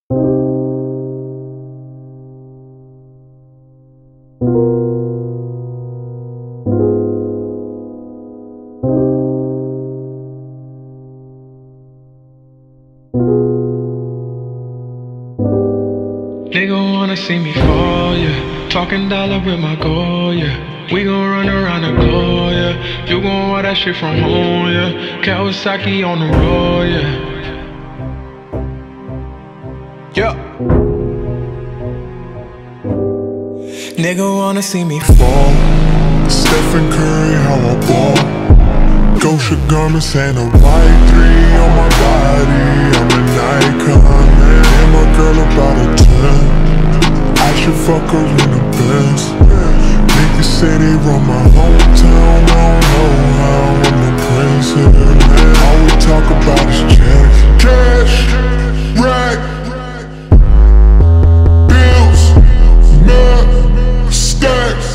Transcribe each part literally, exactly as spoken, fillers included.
Nigga wanna see me fall, yeah. Talking dollar with my goal, yeah. We gon' run around the globe, yeah. You gon' wear that shit from home, yeah. Kawasaki on the road, yeah. Yeah. Nigga wanna see me fall. Stephen Curry, how I ball. Gosha garments and a white three on my body. I'm an icon, man. And my girl about a ten. I should fuck her in the Benz. Niggas say they run my hometown. I don't know how. I'm the prince of the land. All we talk about is checks. Cash, rack, bills, meth, stacks.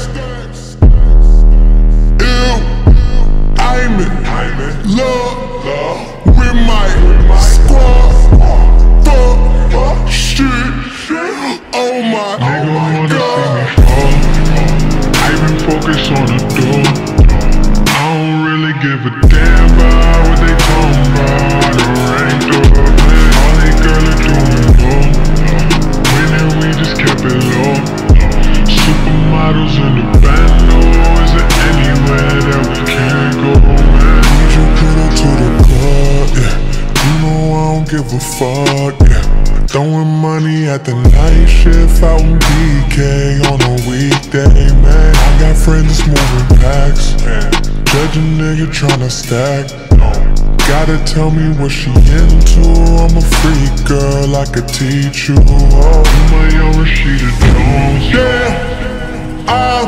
Ew, I'm in love with my squad. Fuck shit. Oh my Nigga God. wanna see me fall. I been focused on the door. I don't really give a damn about what they talking about. The ranked up, man. All they girls are doing low. Winning, we just kept it low. Supermodels in the bando. Is it anywhere that we can't go, man? Would you put her to the club? Yeah. You know I don't give a fuck. Yeah. Throwing money at the night shift out in B K on a weekday, man. I got friends moving packs. Judge a nigga tryna stack. Gotta tell me what she into. I'm a freak girl, I could teach you. Oh, You my young Rashida Jones. yeah, I'm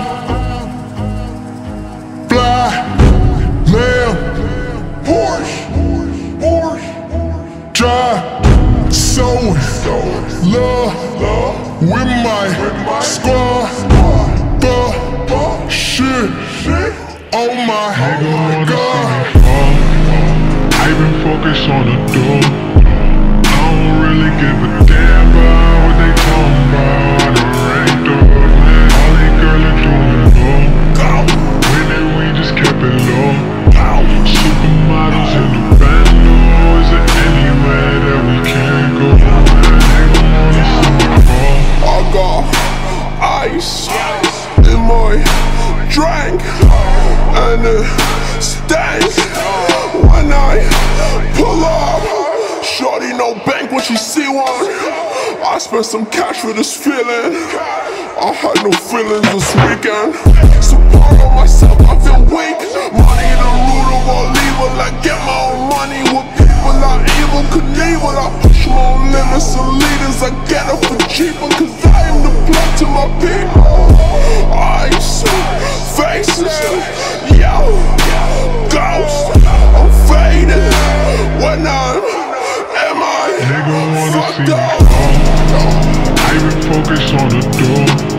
fly, lamb, Porsche, Porsche, drive, sewing, love, with my squad, fuck shit, oh my Nigga wanna God. see me fall. I been focused on the door. I don't really give a damn about what they talking about. The ranked up, man. All they girls are doing low. Winning, we just kept it low. Supermodels in the bando. Is it anywhere that we can't go? Nigga wanna see me fall. I got ice in my drink and it stank when I pull up. Shorty no bank when she see one. I spent some cash for this feeling. I had no feelings this weekend. So proud of myself, I feel weak. Money the root of all evil. I get my own money with people I evil Knievel. I push my own limits and leaders. I get it for cheaper cause I am the plug to my people. Ice, faces, yo, ghost. I'm faded when I'm, am I Nigga wanna see fucked me up? fall. I been focused on the door.